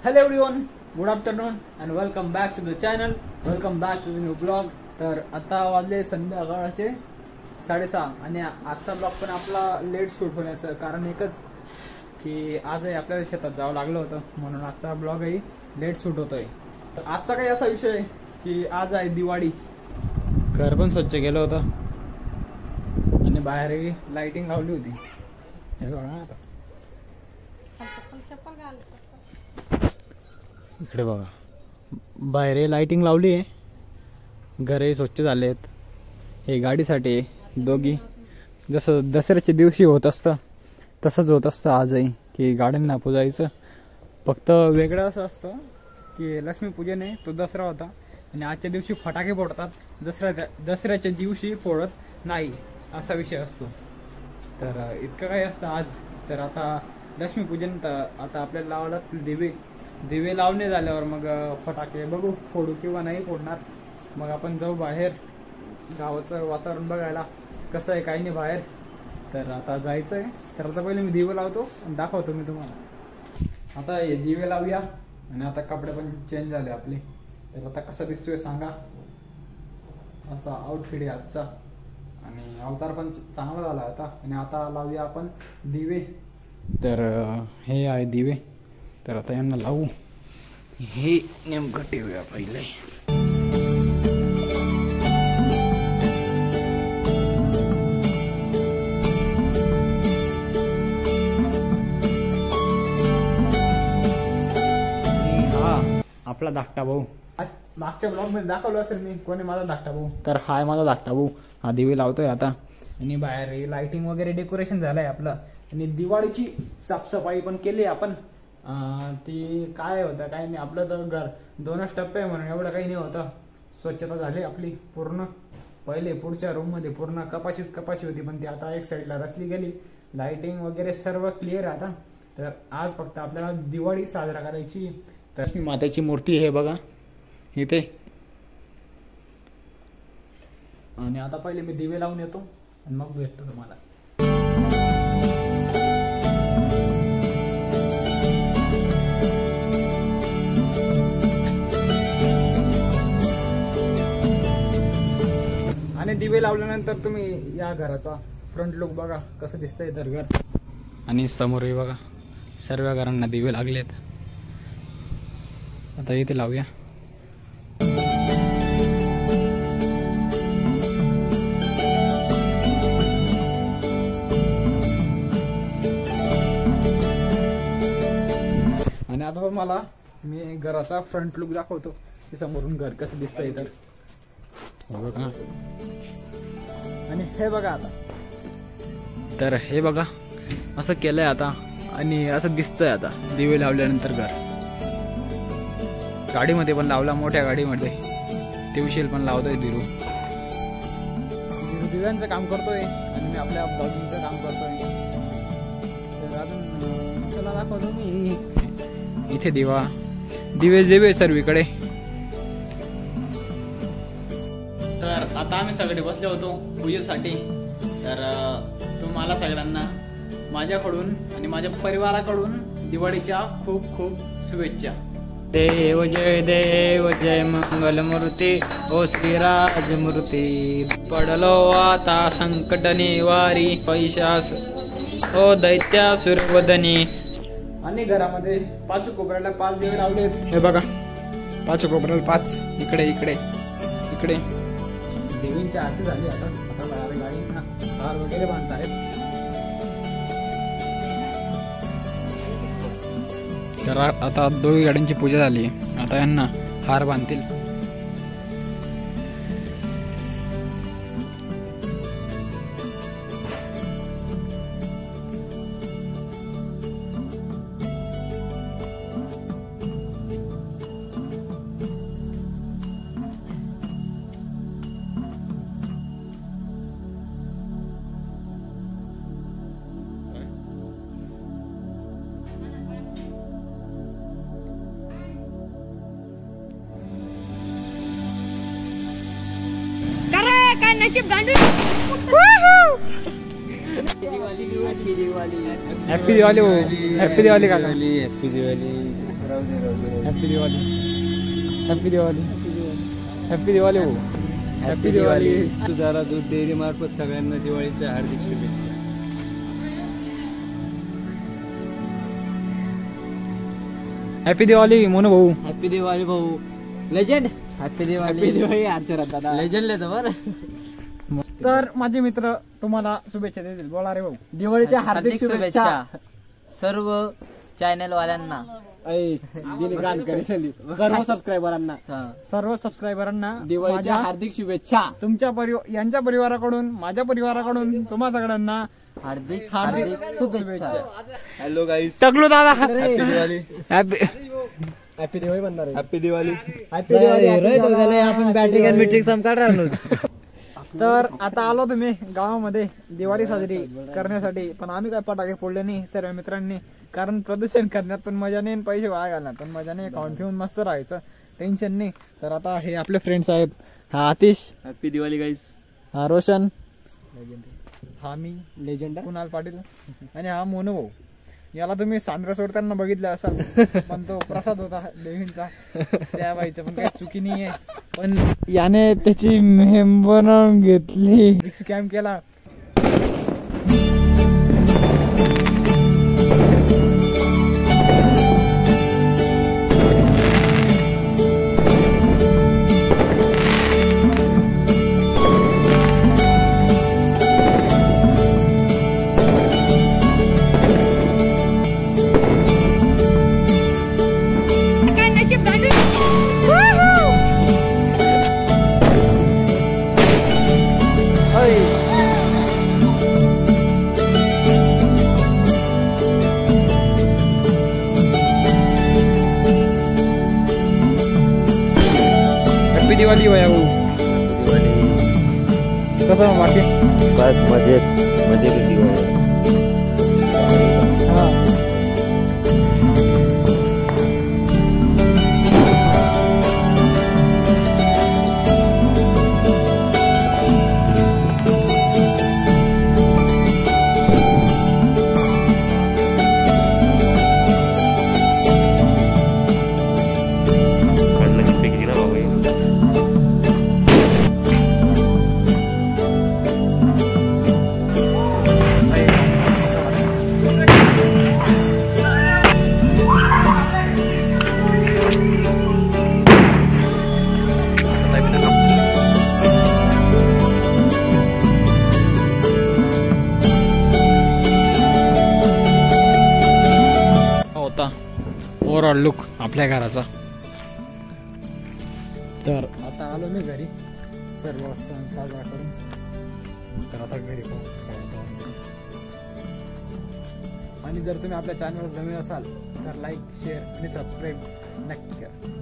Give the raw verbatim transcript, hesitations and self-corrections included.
Hello everyone, good afternoon and welcome back to the channel. Welcome back to the new blog. तर आता वाजले संध्याकाळचे साडेसहा आणि आजचा ब्लॉग पण आपला लेट शूट होण्याचं कारण एकच की आजही आपल्याला शेतात जावं लागलं होतं, म्हणून आजचा ब्लॉगही लेट शूट होतोय. तर आजचा काही असा विषय आहे की आज आहे दिवाळी. घर पण स्वच्छ केलं होतं आणि बाहेरही लाइटिंग लावली होती. हे बघा आता इकडे बघा, बाहेर लाइटिंग लावली आहे, घरही स्वच्छ झाले आहेत. हे गाडीसाठी दोघी जसं दसऱ्याच्या दिवशी होत असतं तसंच होत असतं आजही, की गाड्यांना पुजायचं. फक्त वेगळं असं असतं की लक्ष्मीपूजन आहे तो दसरा होता आणि आजच्या दिवशी फटाके फोडतात, दसऱ्या दसऱ्याच्या दिवशी फोडत नाही असा विषय असतो. तर इतकं काही असतं आज. तर आता लक्ष्मीपूजन तर आता आपल्याला लावावं लागतील दिवे. दिवे लावणे झाल्यावर मग फटाके बघू फोडू किंवा नाही फोडणार. मग आपण जाऊ बाहेर, गावाचं वातावरण बघायला कसं आहे काही नाही बाहेर. तर आता जायचं आहे. तर आता पहिले मी दिवे लावतो आणि दाखवतो मी तुम्हाला. आता हे दिवे लावूया आणि आता कपडे पण चेंज झाले आपले. तर आता कसं दिसतोय सांगा. असा आउटफिट आहे आजचा आणि अवतार पण चांगला झाला आता. आणि आता लावूया आपण दिवे. तर हे आहे दिवे. तर आता यांना लावू. हे नेमकं ठेवूया पहिले. हा आपला धाकटा भाऊ. मागच्या ब्लॉग मध्ये दाखवलं असेल मी कोणी माझा धाकटा भाऊ. तर हाय माझा धाकटा भाऊ. हा दिवे लावतोय आता. आणि बाहेर लाइटिंग वगैरे डेकोरेशन झालंय आपलं. आणि दिवाळीची साफसफाई पण केली आपण. ती काय होतं काही नाही, आपलं तर घर दोनच टप्पे आहे म्हणून एवढं काही नाही होतं. स्वच्छता झाली आपली पूर्ण. पहिले पुढच्या रूम मध्ये पूर्ण कपाशीच कपाशी होती, पण ती आता एक साईडला रचली गेली. लाइटिंग वगैरे सर्व क्लिअर आता. तर आज फक्त आपल्याला दिवाळी साजरा करायची. तर लक्ष्मी मातेची मूर्ती हे बघा इथे. आणि आता पहिले मी दिवे लावून येतो आणि मग भेटतो तुम्हाला. आणि दिवे लावल्यानंतर तुम्ही या घराचा फ्रंट लुक बघा कसं दिसतंय तर घर. आणि समोरही बघा सर्व घरांना दिवे लागलेत. आता इथे लावूया. आणि आता तुम्हाला मी घराचा फ्रंट लुक दाखवतो की समोरून घर कसं दिसतंय. तर बघा. आणि हे बघा आता. तर हे बघा असं केलंय आता आणि असं दिसतंय आता दिवे लावल्यानंतर घर. गाडीमध्ये पण लावला, मोठ्या गाडीमध्ये. दिवशील पण लावतोय दिरू. दिव्यांचं काम करतोय आणि मी आपल्या ब्लॉगिंगचं काम करतोय. तर अजून चला दाखवतो मी. इथे दिवा दिवे दिवे सर्वीकडे. तर आता आम्ही सगळे बसले होतो पूजेसाठी. तर तुम्हाला सगळ्यांना माझ्याकडून आणि माझ्या परिवाराकडून दिवाळीच्या खूप खूप शुभेच्छा. देव जय देव जय मंगलमूर्ती ओ श्रीराजमूर्ती. पडलो आता संकट निवारी पैशास ओ दैत्यासुरवदनी. आणि घरामध्ये पाच कोपऱ्याला पाच दिवे लावलेत. हे बघा पाच कोपऱ्याला पाच. इकडे इकडे इकडे देवींची आरती झाली. आता आता बाहेर गाडींना हार वगैरे बांधतायत. तर आता दोघी गाड्यांची पूजा झाली. आता यांना हार बांधतील. नशीब गांडू. हैप्पी दिवाली. हो हैप्पी दिवाली काका. हैप्पी दिवाली. राहू दे राहू दे happy Diwali. Happy Diwali. Happy Diwali भाऊ. हॅपी दिवाळी. तुझारा दूध डेअरी मार्फत सगळ्यांना दिवाळीच्या हार्दिक शुभेच्छा. हॅपी दिवाळी मोनू भाऊ. हॅपी दिवाळी भाऊ. Legend. Happy Diwali. Happy Diwali आजच्या दादा. लेजेंड लेतो बरं. तर माझे मित्र तुम्हाला शुभेच्छा देतील. बोला रे भाऊ. दिवाळीच्या हार्दिक शुभेच्छा सर्व चॅनल वाल्यांना, सर्व सबस्क्रायबरांना, सर्व सबस्क्रायबरांना दिवाळीच्या माझ्या- हार्दिक शुभेच्छा. तुमच्या परिवार यांच्या परिवाराकडून माझ्या परिवाराकडून तुम्हा सगळ्यांना हार्दिक हार्दिक शुभेच्छा. Hello guys. टकलू दादा. Happy Diwali. Happy happy Diwali म्हणणार. हॅपी दिवाळी. आपण बॅटरी आणि मीटिंग संपणार राहणार. तर आता आलो तुम्ही गावामध्ये दिवाळी साजरी करण्यासाठी, पण आम्ही काय फटाके फोडले नाही सर्व मित्रांनी, कारण प्रदूषण करण्यात पण मजा नाही, पैसे वाया घालण्यात पण मजा नाही. खाऊन ठेवून मस्त राहायचं, टेन्शन नाही. तर आता हे आपले फ्रेंड्स आहेत. हा आतिश. हॅपी दिवाळी गाईस. हा रोशन. हा मी लेजंड. कुणाल पाटील. आणि हा मोनू भाऊ. याला तुम्ही सांद्रा सोडताना बघितलं असाल, पण तो प्रसाद होता देवींचा त्या बाईचा, पण काही चुकी नाहीये. पण याने त्याची मेम बनवून घेतली, स्कॅम केला. काय नशीब गांडूळ. Woohoo! हॅपी दिवाळी वया भाऊ. कसं बाकी? बस मजेत मजेत दिवाळी. हा. होता ओव्हरऑल लुक आपल्या घराचा. तर आता आलो मी घरी सर्व सण साजरा करून. तर आता घरी पाहू काय होतं. आणि जर तुम्ही आपल्या चॅनलवर नवीन असाल तर लाईक शेअर आणि सबस्क्राईब नक्की करा.